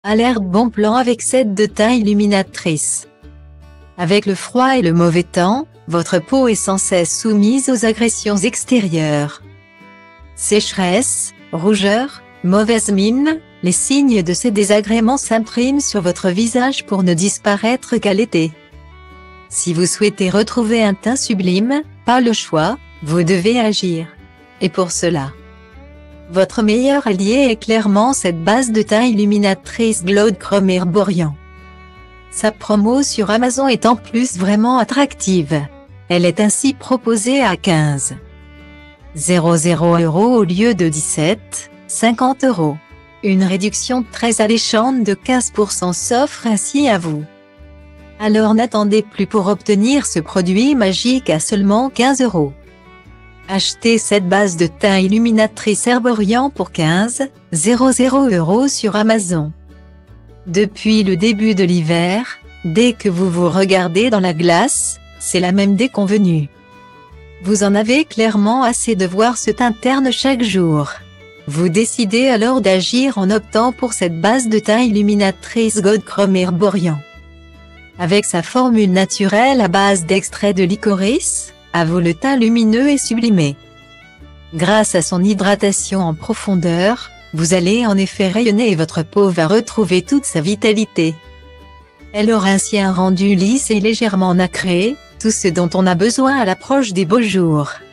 Alerte bon plan avec cette de teint illuminatrice. Avec le froid et le mauvais temps, votre peau est sans cesse soumise aux agressions extérieures. Sécheresse, rougeur, mauvaise mine, les signes de ces désagréments s'impriment sur votre visage pour ne disparaître qu'à l'été. Si vous souhaitez retrouver un teint sublime, pas le choix, vous devez agir. Et pour cela, votre meilleur allié est clairement cette base de teint illuminatrice Glow Chrome Herborian. Sa promo sur Amazon est en plus vraiment attractive. Elle est ainsi proposée à 15,00 € au lieu de 17,50 €. Une réduction très alléchante de 15% s'offre ainsi à vous. Alors n'attendez plus pour obtenir ce produit magique à seulement 15 €. Achetez cette base de teint illuminatrice Herborian pour 15,00 € sur Amazon. Depuis le début de l'hiver, dès que vous vous regardez dans la glace, c'est la même déconvenue. Vous en avez clairement assez de voir ce teint terne chaque jour. Vous décidez alors d'agir en optant pour cette base de teint illuminatrice Glow Chrome Herborian. Avec sa formule naturelle à base d'extrait de licorice, à vous le teint lumineux et sublimé. Grâce à son hydratation en profondeur, vous allez en effet rayonner et votre peau va retrouver toute sa vitalité. Elle aura ainsi un rendu lisse et légèrement nacré, tout ce dont on a besoin à l'approche des beaux jours.